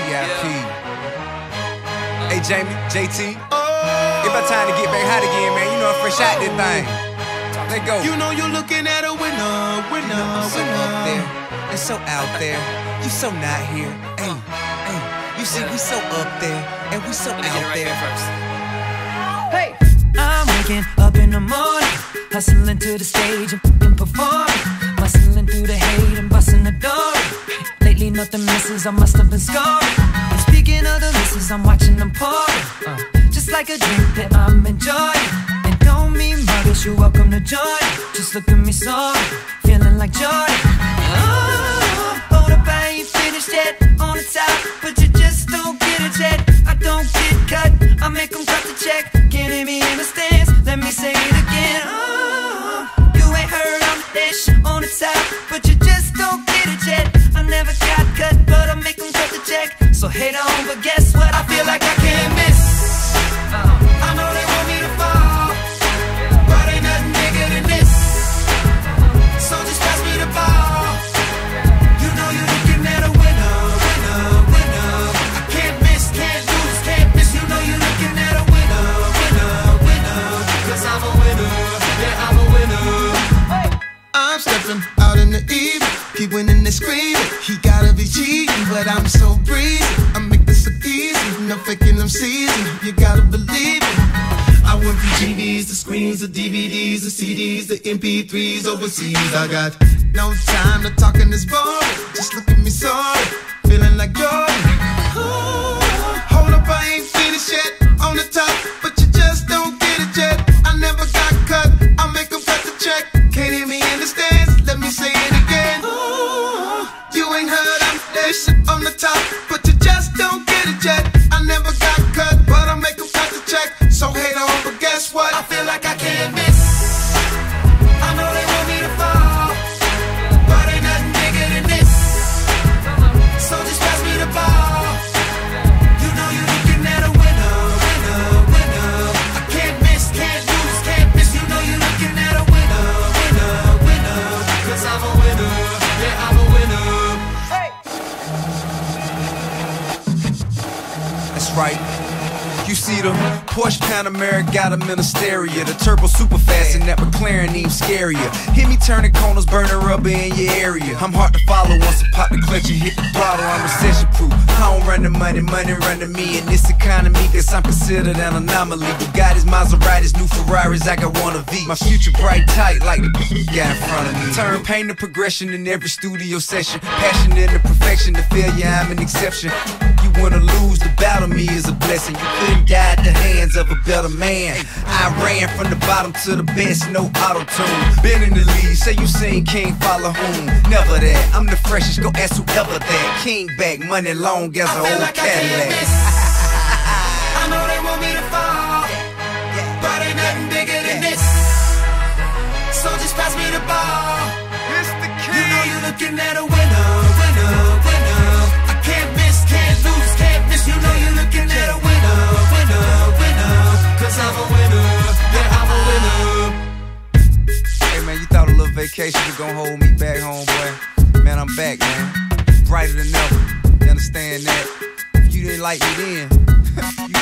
VIP. Hey Jamie, JT, it's about time to get back hot again, man. You know I'm fresh out this thing. Let's go. You know you're looking at a winner, winner, I'm so up there and so out there. You so not here. Hey, hey. You see, we so up there and we so out there. Hey, I'm waking up in the morning, hustling to the stage and performing, muscling through the hate and busting the door. Lately nothing misses, I must have been scoring. And speaking of the misses, I'm watching them pouring, just like a drink that I'm enjoying. And don't mean muggish, you're welcome to join. Just look at me sorry, feeling like Jordan. Oh, hold up, I ain't finished yet. On the top, but you just don't get it yet. I don't get cut, I make them cut the check. Can't hear me in the stands, let me say it again. Oh, you ain't heard I'm the dish on the top, but you just don't get it yet. I never got cut, but I make them cut the check. So hate on, but guess what? I feel like I can't miss. I know they want me to fall, but ain't nothing bigger than this. So just pass me the ball. You know you're looking at a winner, winner, winner. I can't miss, can't lose, can't miss. You know you're looking at a winner, winner, winner. Cause I'm a winner, yeah, I'm a winner. I'm stepping out in the evening, keep winning and screaming. He gotta be cheating, but I'm so breezy. I make this so easy, no faking them season. You gotta believe it. I went from GVs to screens to DVDs to CDs to MP3s overseas. I got no time to talk in this boring. Just look at me sorry, feeling like Jordan. Ooh, hold up, I ain't finished yet. On the top, but you just don't get it yet. I never got cut, I make them cut the check. Can't hear me in the stands, let me say it again. Ooh, you ain't heard I'm this on the top, but you just don't get it yet. I never got cut, but I make them cut the check. So hate on, but guess what? I feel like I can't miss. I know they want me to fall, but ain't nothing bigger than this. So just pass me the ball. You know you're looking at a winner, winner, winner. I can't miss, can't lose, can't miss. You know you're looking at a winner, winner, winner. Cause I'm a winner, yeah, I'm a winner. That's right. You see the Porsche Panamera got a Ministeria, the turbo super fast and that McLaren even scarier. Hit me turning corners, burning rubber in your area. I'm hard to follow once I pop the clutch and hit the throttle. I'm recession proof. I don't run the money, money run to me. In this economy, guess I'm considered an anomaly. Bugattis, Maseratis, new Ferraris, I got one of these. My future bright tight like the got in front of me. Turn pain to progression in every studio session. Passion into perfection, to failure I'm an exception. You wanna lose, the battle me is a blessing. You couldn't die at the hands of a better man. I ran from the bottom to the best, no auto-tune. Been in the lead, say you seen King follow whom? Never that, I'm the freshest, go ask whoever that. King back, money long as an old like Cadillac. I know they want me to fall, but ain't nothing bigger than this. So just pass me the ball. You know you're looking at a winner, winner, winner. I can't miss, can't lose, can't miss. You know you're looking at a winner, winner, winner. Cause I'm a winner, yeah, I'm a winner. Hey man, you thought a little vacation was gonna hold me back home, boy. Man, I'm back, man. Brighter than ever. You understand that? If you didn't like me then, you